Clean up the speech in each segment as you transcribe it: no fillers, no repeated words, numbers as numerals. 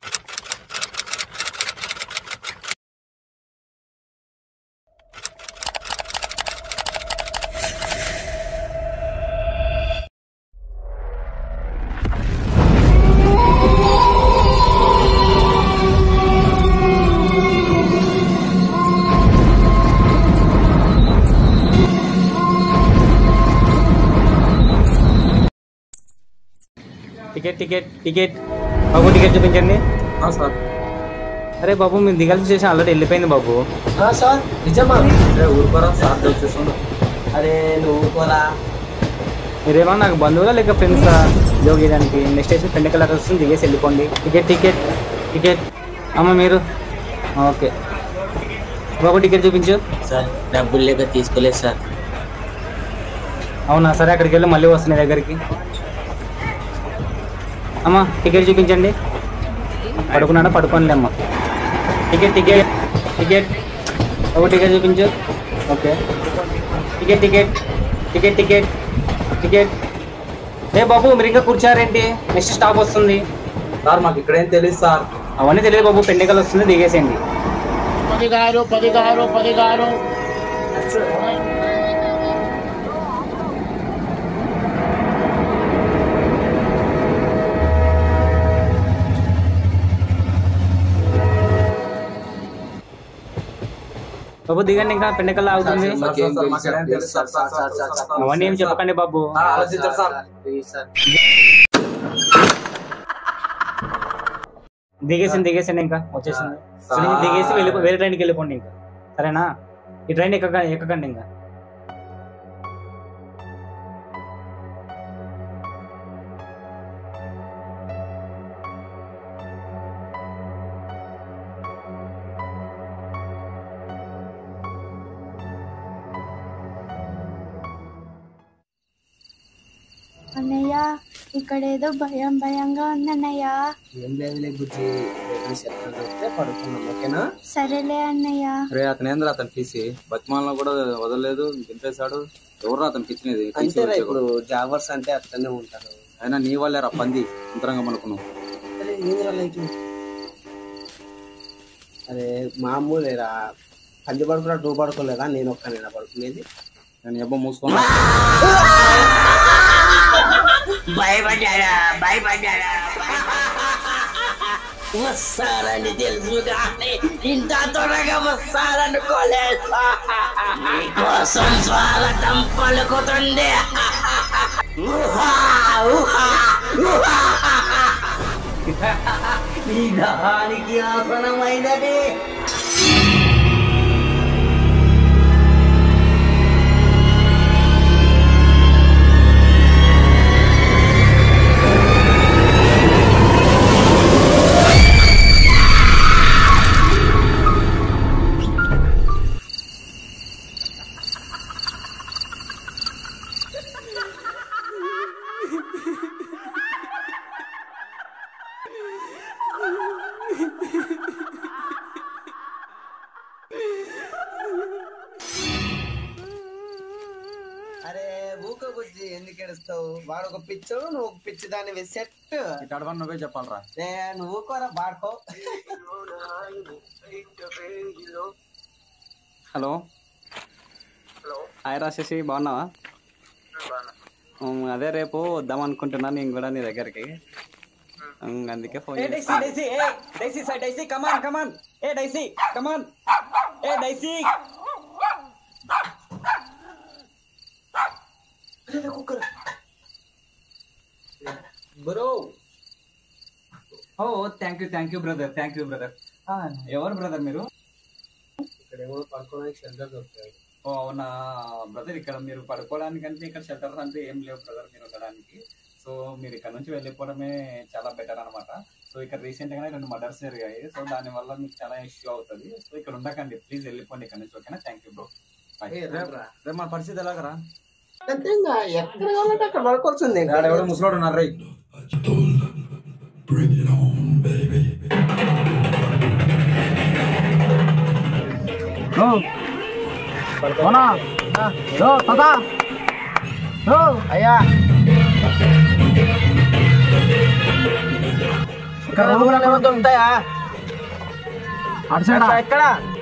Ticket ticket ticket బాబు, ticket చూపించండి. Sir. అరే బాబు, మీరు దిగాల్సిన స్టేషన్ ఆల్రెడీ వెళ్ళిపోయింది బాబు. సార్ నిజమా? ఊరుకోరా సార్, వచ్చేసాను. అరే నువ్వు ఊరుకోరా. మీరేమన్నా నాకు బంధువులా లేక ఫ్రెండ్సా జోక్ చేయడానికి? నెక్స్ట్ స్టేషన్ పెండకల్ అక్కడ వస్తుంది, దిగేసి వెళ్ళిపోండి. Ticket ticket ticket. అమ్మ మీరు ఓకే బాబు, టికెట్ చూపించు. సార్ డబ్బులు లేక తీసుకోలేదు సార్. అవునా, సరే అక్కడికి వెళ్ళి మళ్ళీ వస్తున్నాయి దగ్గరికి. అమ్మ టికెట్ చూపించండి. పడుకున్నాడా? పడుకోనిలే అమ్మ. టికెట్ టికెట్ టికెట్ బాబు, టికెట్ చూపించు. Okay ticket ticket ticket ticket ticket. ఏ బాబు, మీరు ఇంకా కూర్చారేంటి? నెక్స్ట్ స్టాప్ వస్తుంది. సార్ మాకు ఇక్కడేం తెలియదు సార్. అవన్నీ తెలియదు బాబు, పెండకల్ వస్తుంది, దిగేసేయండి. బాబు దిగండి, ఇంకా పెండకల్ అవుతుంది. అవన్నీ ఏం చెప్పకండి బాబు. దిగేసింది ఇంకా వచ్చేసింది. దిగేసి వేరే ట్రైన్కి వెళ్ళిపోండి ఇంకా, సరేనా? ఈ ట్రైన్ ఎక్కకండి ఇంకా. అన్నయ్య, ఇక్కడ ఏదో భయం భయంగా ఉందన్నయ్య. ఏం లేదులే బుజ్జి, పడుకున్నాం. ఓకేనా? సరేలే అన్నయ్య. రే అతను ఏంద్రా, అతను తీసి బతిమాలను కూడా వదలలేదు, దింపేశాడు. ఎవరు అతనికి ఇచ్చినది? అంతేరా, ఇప్పుడు జాబర్స్ అంటే అట్లనే ఉంటారు. అయినా నీ వాళ్ళే రా పంది, అంతరంగా అనుకున్నావు. అరే మామూలేరా, పంది పడుకున్నా టూ పడుకోలేదా? నేను ఒక్కనేనా పడుకునేది? నేను ఎబ్బ మూసుకున్నా. భయపడ్డారా వస్తారని తెలుసు కానీ ఇంత త్వరగా వస్తారనుకోలేదు. మీకోసం స్వాగతం పలుకుతుంది. ఈ దహానికి ఆసనమైనది. అరే ఊక బుజ్జి, ఎందుకు ఏడుస్తావు? వాడు ఒక పిచ్చోడు, నువ్వు ఒక పిచ్చి దాన్ని సెట్. ఇటడవని నువ్వే చెప్పాలరా. నువ్వు కూడా బాడుకో. హలో హాయ్ రాశేషి, బాగున్నావా? అదే రేపు వద్దాం అనుకుంటున్నా నేను కూడా నీ దగ్గరికి, అందుకే ఫోన్ బ్రో. ఓ థ్యాంక్ యూ బ్రదర్. ఎవరు బ్రదర్ మీరు? ఇక్కడేమో పడుకోవడానికి షెల్టర్ దొరుకుతాయి. ఓ అవునా బ్రదర్, ఇక్కడ మీరు పడుకోవడానికంటే ఇక్కడ షెల్టర్స్ అంటే ఏం లేవు బ్రదర్ మీరు ఉండడానికి. సో మీరు ఇక్కడ నుంచి వెళ్ళిపోవడమే చాలా బెటర్ అనమాట. సో ఇక్కడ రీసెంట్ గానే 2 మర్డర్స్ జరిగాయి. సో దానివల్ల మీకు చాలా ఇష్యూ అవుతుంది. సో ఇక్కడ ఉండకండి, ప్లీజ్ వెళ్ళిపోండి ఇక్కడ నుంచి. ఓకేనా? Thank you bro. రేపు మన పరిస్థితి ఎలాగరా? ఎక్కడ కావాలంటే అక్కడ పడుకోవాల్సింది. ఎవడో ముసలోడు ఉన్నారు రై. అయ్యా ఇక్కడ రూములు ఎక్కడ దొరుకుతాయా? అటు సైడ్ ఎక్కడ?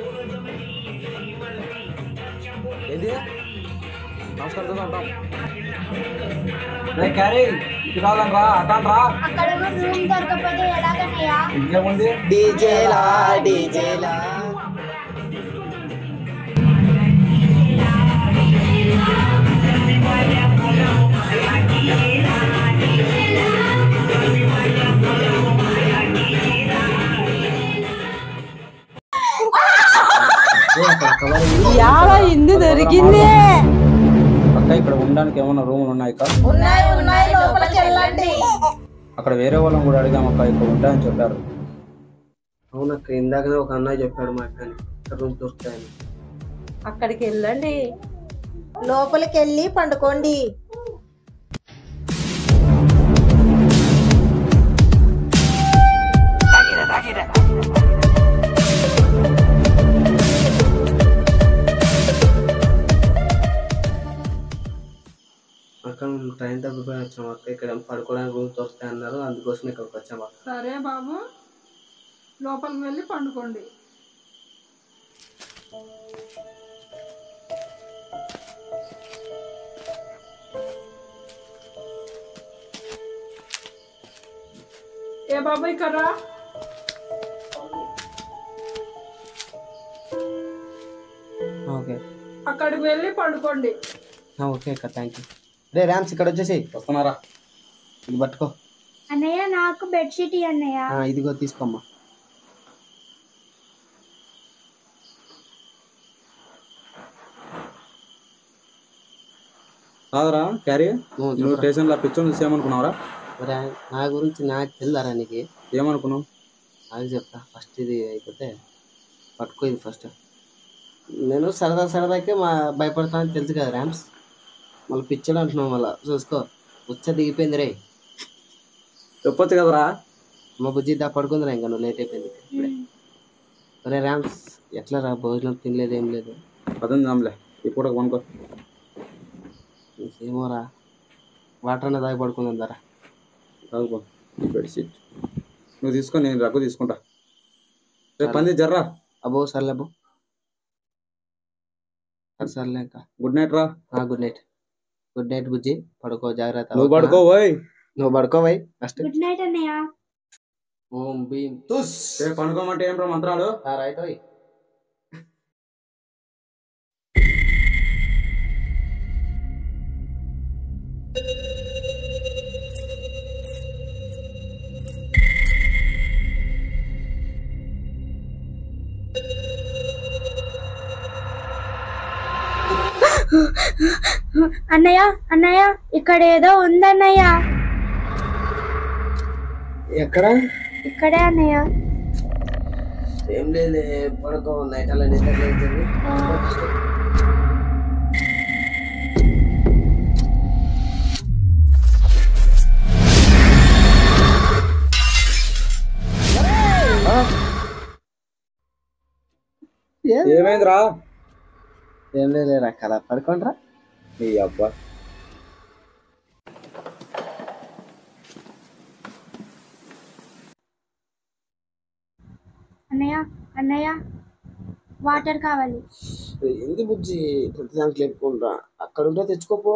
ఏది నమస్కారం ఉంటాం క్యారీ ఇటు కాదంట్రా అటాన్రా. అక్కడ రూమ్ దొరకకపోతే ఎలాగన్నయ్యా? ఇంకేముంది? డీజేలా డీజేలా ఇందు దొరికింది. అక్క ఇక్కడ ఉండడానికి ఏమైనా రూములు ఉన్నాయి అక్క? ఉన్నాయి లోపలికి వెళ్ళండి. అక్కడ వేరే వాళ్ళని కూడా అడిగాం అక్క, ఇక్కడ ఉంటాయని చెప్పారు. అవునక్క, ఇందాకనే ఒక అన్నయ్య చెప్పాడు మా అక్కని ఇక్కడ రూమ్ దొరుకుతాయని. అక్కడికి వెళ్ళండి, లోపలికి వెళ్ళి పండుకోండి. అక్క మేము ట్రైన్ తప్పిపోయి వచ్చాము అక్క. ఇక్కడ పడుకోవడానికి రూమ్ దొరుకుతాయి అన్నారు, అందుకోసం ఇక్కడికి వచ్చాము. సరే బాబు, లోపలికి వెళ్ళి పండుకోండి. ఏ బాబు ఇక్కడ రా. ఓకే అక్కడికి వెళ్ళి పండుకోండి. ఓకే అక్క, థ్యాంక్ యూ. రే ర్యామ్స్ ఇక్కడ వచ్చేసి వస్తున్నారా? ఇది పట్టుకో. అన్నయ్య నాకు బెడ్షీట్ ఇయ్యి అన్నయ్య. ఇదిగో తీసుకోమ్మా. కాదరా క్యారీ, నువ్వు స్టేషన్లో పిక్చర్ చూసి ఏమనుకున్నావురా? నా గురించి నాకు తెలుదారా నీకు? ఏమనుకున్నావు? నాకు చెప్తా. ఫస్ట్ ఇది అయిపోతే పట్టుకో. ఇది ఫస్ట్ నేను సరదాకే భయపడతానని తెలుసు కదా ర్యామ్స్. మళ్ళీ పిచ్చడు అంటున్నావు, మళ్ళీ చూసుకో. ఉచ్చ దిగిపోయింది రే. చెప్పొచ్చు కదరా. మా బుజ్జి దా పడుకుందిరా, ఇంకా నువ్వు లేట్ అయిపోయింది ఇప్పుడే. అరే ర్యామ్స్ ఎట్లా రా? భోజనం తినలేదు, ఏం లేదు. పదండి రామ్లే, ఇప్పుడు కొనుక్కో. ఏమోరా, వాటర్ అన్న దాగి పడుకుందాం ధర. తాగుకో ఈ బెడ్షీట్ నువ్వు తీసుకో, నేను రగ్గు తీసుకుంటా. రేపు పంది జర్రా. అబ్బో సర్లే అబ్బో, సర్లే ఇంకా. గుడ్ నైట్ రా. Good night. గుడ్ నైట్ బుజ్జి, పడుకో జాగ్రత్త. నువ్వు పడుకోవోయ్. నువ్వు పడుకోవై ఫస్ట్. గుడ్ నైట్ అన్నయ్య. ఓం భీం తుస్. రేపు పడుకోమంటే ఏం రా మంత్రాలు? రైట్ ఓయ్. అన్నయ్య ఇక్కడ ఏదో ఉందన్నయ్య. ఎక్కడ? ఇక్కడే అన్నయ్య. ఏం లేదు, పడుకో. నైట్ అలా నిద్ర లేదు. ఏమైందిరా? ఏం లేదు అలా పడుకోండిరా. నీ అబ్బా. అన్నయ్య వాటర్ కావాలి. ఏంది బుజ్జి ప్రతి దాంట్లో ఎక్కువ? అక్కడ ఉంటే తెచ్చుకోపో.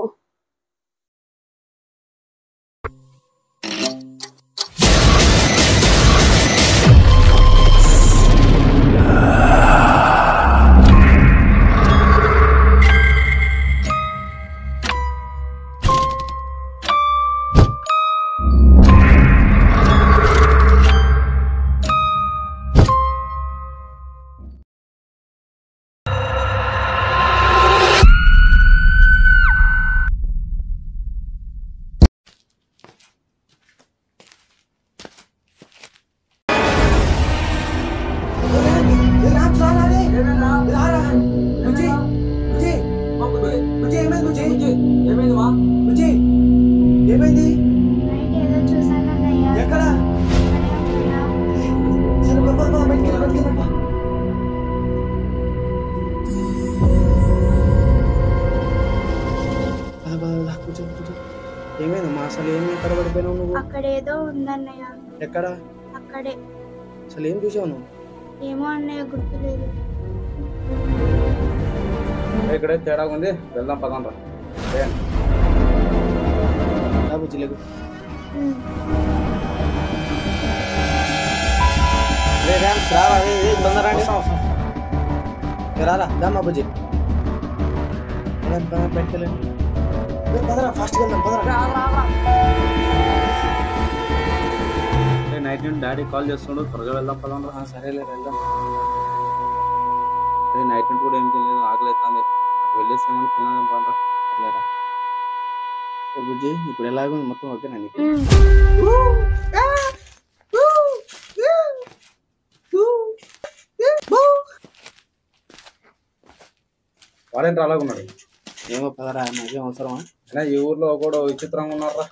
ఏమైంది? నైట్ ఏదో చూసాను అన్నయ్య. ఎక్కడ? ఏమైందమ్మా? అసలు ఏమి ఎక్కడ పడిపోయినావు నువ్వు? అక్కడ ఏదో ఉందన్నయ్య. ఎక్కడ? అక్కడ అక్కడే. అసలు ఏం చూసావు నువ్వు? ఏమో అన్నయ్య గుర్తులేదు. ఇక్కడే తేడా ఉంది, వెళ్దాం పదంరా. బుజ్జి లేకు. రారా తొందర రారా దామా బుజ్జి పెట్టలేదు. ఫాస్ట్గా వెళ్దాం పదరా. నైట్ నుండి డాడీ కాల్ చేస్తుండు, త్వరగా వెళ్దాం పదంరా. సరేలే వెళ్దాం. నైట్ నుండి కూడా ఏం తెలియదు, ఆకలి అవుతుంది. వెళ్ళేసి ఏమని తినడం పదరా. లేరా బుజ్జి ఇప్పుడు ఎలాగో మొత్తం ఓకేనా నీకు? వాడేంటి అలాగున్నాడు? ఏమో పదరా, నాకేం అవసరమా? అయినా ఈ ఊర్లో కూడా విచిత్రంగా ఉన్నారా.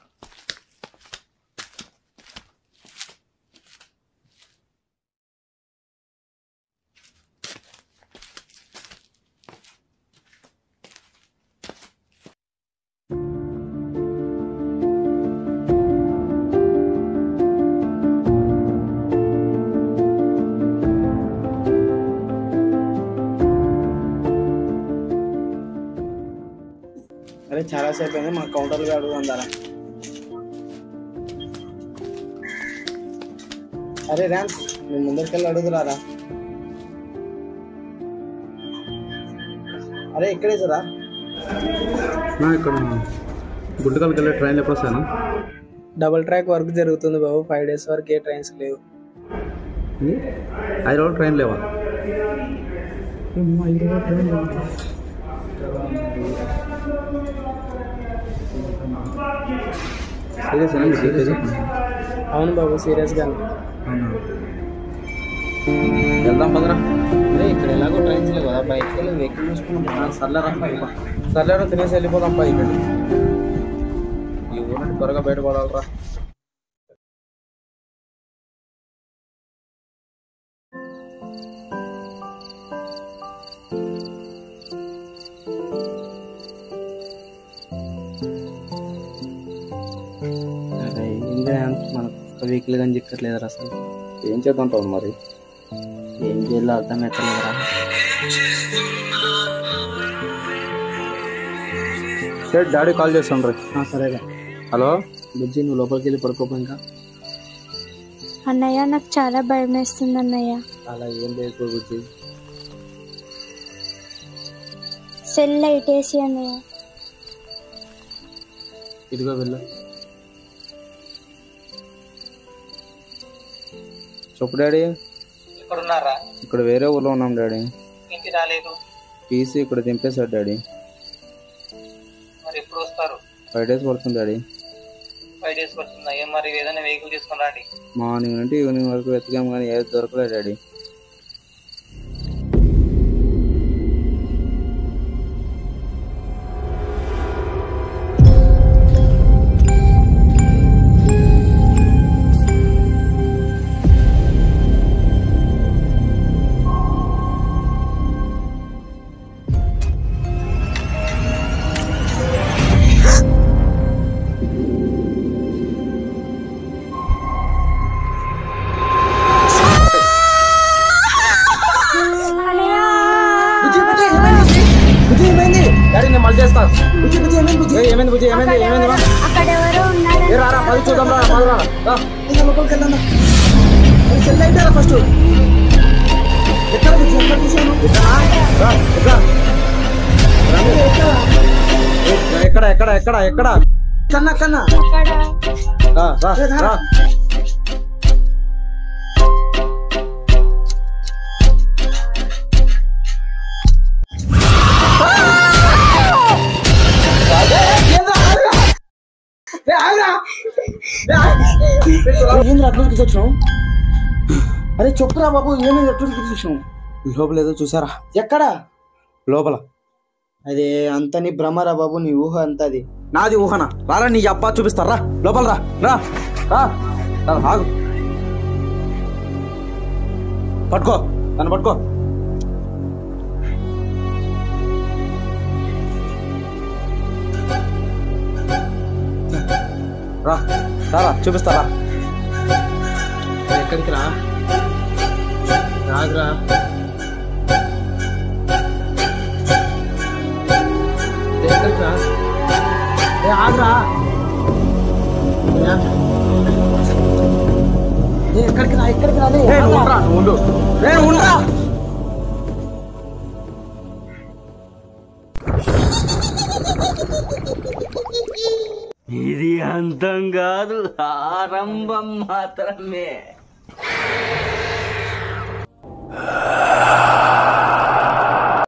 అరే చాలా సేపు అయింది, మన కౌంటర్లో అడుగుదాం దారా. అరే ర్యాన్స్ మేము ముందరికెళ్ళి అడుగురారా. అరే ఇక్కడే సారా. ఇక్కడ గుంటకల్కి వెళ్ళే ట్రైన్లు ఎప్పుడు వస్తాను? డబుల్ ట్రాక్ వర్క్ జరుగుతుంది బాబు, 5 days వరకు ఏ ట్రైన్స్ లేవు. 5 రోజులు ట్రైన్ లేవా? అవును బాబు, సీరియస్గానే. వెళ్దాం పదరా. అరే ఇక్కడ ఎలాగో ట్రైన్స్ లేవు కదా, బయటకు వెళ్ళి వెహికల్ చూసుకున్నాం. సర్లేరా తినేసి వెళ్ళిపోదాం పా. ఇక్కడ ఈ ఊరు నుండి త్వరగా బయటపడాలరా. మనకు ఒక వెహికల్ కానీ చిక్కట్లేదురా అసలు. ఏం చేద్దాంటావు మరి? ఏం చేయాలో అర్థం ఎత్తలేదురా. డాడీ కాల్ చేస్తుండ్రు. సరేరా. హలో బుజ్జి నువ్వు లోపలికి వెళ్ళి పడుకోపో. ఇంకా అన్నయ్య నాకు చాలా భయం వేస్తుంది అన్నయ్య. అలా ఏం లేదు బుజ్జి. సెల్ లైట్ వేసి అన్నయ్య. ఇదిగో వెళ్ళు. చెప్పు డాడీ. ఇక్కడున్నారా? ఇక్కడ వేరే ఊర్లో ఉన్నాం డాడీ. ఇంటి రాలేదు. పీసీ ఇక్కడ దింపేశాడు డాడీ. మరి ఎప్పుడు వస్తారు? 5 days పడుతుంది డాడీ. 5 days పడుతుందా? ఏం మరి ఏదైనా వెహికల్ తీసుకుని రండి. మార్నింగ్ నుండి ఈవినింగ్ వరకు వెతికాము కానీ ఏది దొరకలేదు డాడీ. ఏమైంది బుజ్జి? ఏమైంది? ఏమైంది? అక్కడ ఎవరో ఉన్నారు. రారా పది చూద్దాం రా. లోపలికి వెళ్దాం. సెల్ అయితారా ఫస్ట్. ఎక్కడ బుజ్జి? ఎక్కడ చూసాను? ఎక్కడ ఎక్కడ ఎక్కడ ఎక్కడ? కన్నా కన్నా రా. ఏంద్ర అట్లా తీసుకొచ్చినావు? అరే చెప్పురా బాబు, ఏమైంది ఎట్లా తీసుకొచ్చినావు? లోపల ఏదో చూసారా? ఎక్కడ? లోపల. అదే అంత నీ భ్రమరా బాబు, నీ ఊహ అంత. అది నాది ఊహనా? రారా నీ అబ్బా చూపిస్తారా. లోపల రా. రా రా ఆగు. పట్టుకో నన్ను పట్టుకో. రా చూపిస్తారా. ఎక్కడికి రా రాదురా ఎక్కడికి రా ఆగురా ఎక్కడికి రా ఉండు ఇది అంతం కాదు, ఆరంభం మాత్రమే.